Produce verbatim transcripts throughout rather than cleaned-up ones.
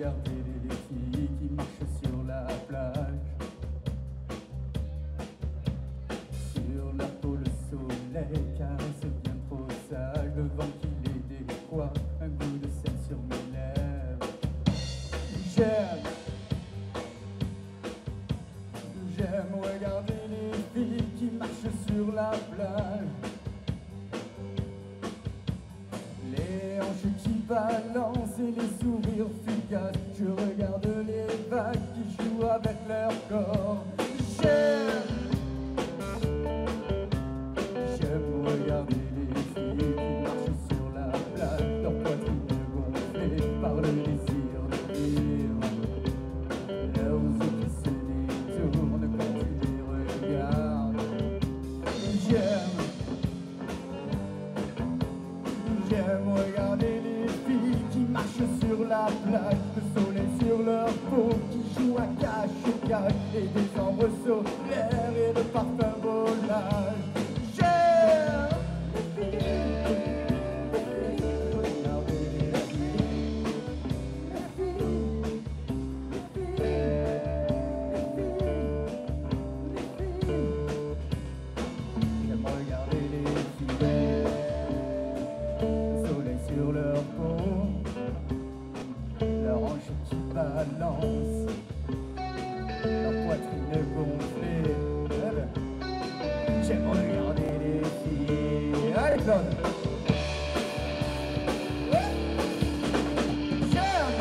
regarder les filles qui marchent sur la plage. Sur leur peau le soleil caresse bien trop sage. Le vent qui les décoiffe, un goût de sel sur mes lèvres. J'aime, j'aime regarder les filles qui marchent sur la plage. Les hanches qui balancent et les sourires fugaces. Je regarde les vagues qui jouent avec leur corps. J'aime, j'aime regarder les filles qui marchent sur la plage. Leur poitrine gonflée par le désir de vivre. Leurs yeux qui se détournent quand tu les regardes. J'aime, j'aime regarder les filles qui marchent sur la plage. Le soleil sur leur peau qui joue à cache-cache. Et des ombres solaires et de parfums volages. J'aime les filles, regarder les filles, les filles, les filles, les filles. J'aime regarder les filles. Sur leur peau, leurs hanches qui balancent, leur poitrine gonflée. J'aime regarder les filles. Allez Claude. J'aime,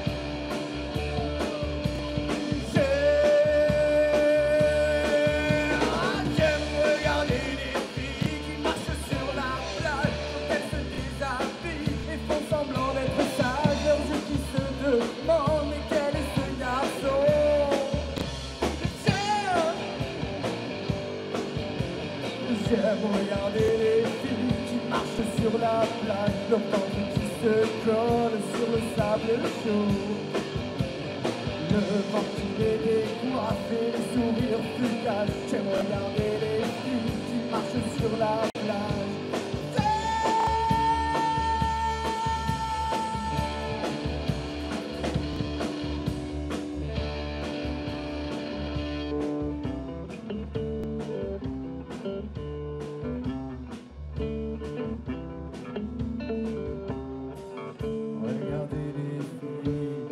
j'aime regarder les filles qui marchent sur la plage. Quand elles se déshabillent et font semblant d'être sages. Leurs yeux qui se demandent mais quel est ce garçon. J'aime, j'aime regarder les filles qui marchent sur la plage. Leur ventre qui se colle sur le sable chaud. Le vent qui les décoiffe et les sourires fugaces. J'aime regarder les filles qui marchent sur la plage. Regardez les filles,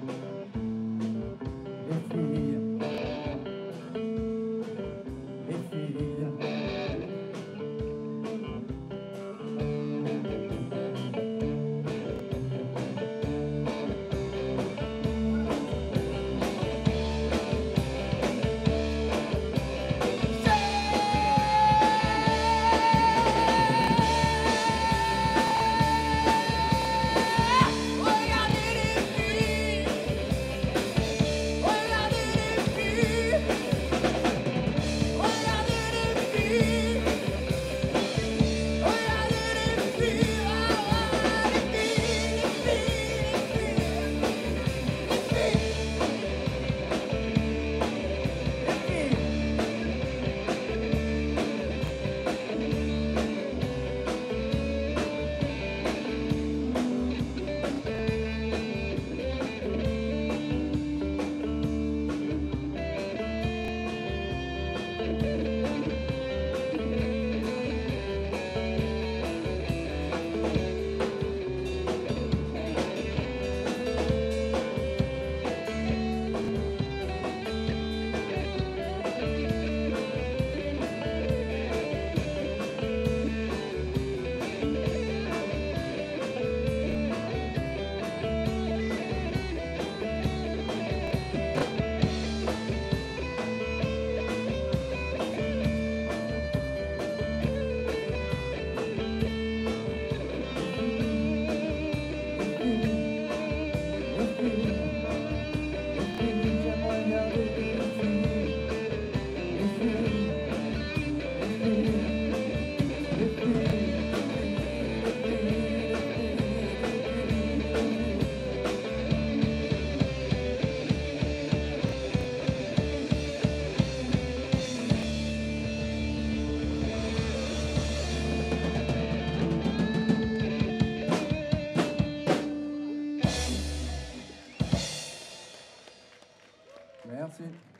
les filles, les Merci.